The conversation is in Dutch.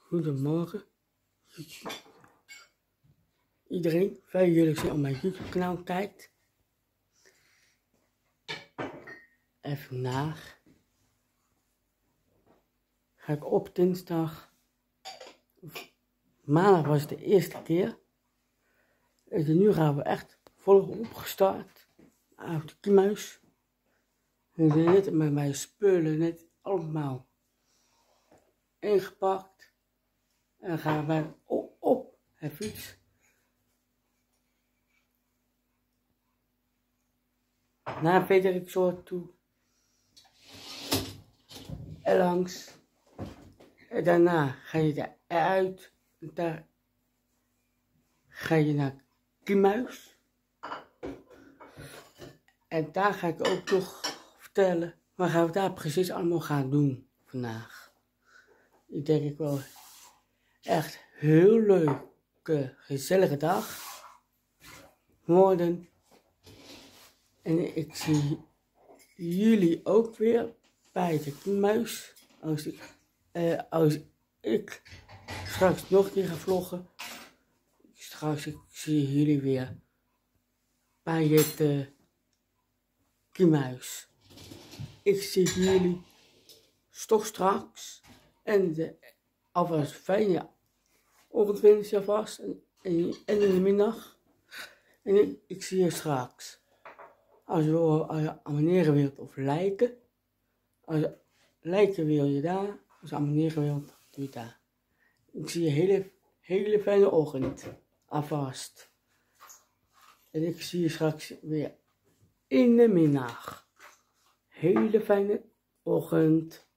Goedemorgen. Iedereen, fijn jullie zijn op mijn YouTube kanaal kijkt. En vandaag ga ik op dinsdag, maandag was het de eerste keer. En nu gaan we echt volop opgestart. Uit de kiemuis. En ze zitten met mijn spullen net allemaal ingepakt. En gaan wij op het fiets. Naar Frederiksoord toe. En langs. En daarna ga je eruit. En daar ga je naar Kiemuis. En daar ga ik ook nog vertellen. Wat gaan we daar precies allemaal gaan doen vandaag. Ik denk ik wel echt heel leuke, gezellige dag worden. En ik zie jullie ook weer bij de Kiemuis. Als ik straks nog een keer ga vloggen. Straks zie jullie weer bij het Kiemuis. Ik zie jullie toch straks. En alvast fijne ochtendwens alvast. En in de middag. En ik zie je straks. Als je abonneren wilt of liken. Als je liken wil je daar. Als je abonneren wilt, doe je daar. Ik zie je hele fijne ochtend. Alvast. En ik zie je straks weer in de middag. Hele fijne ochtend.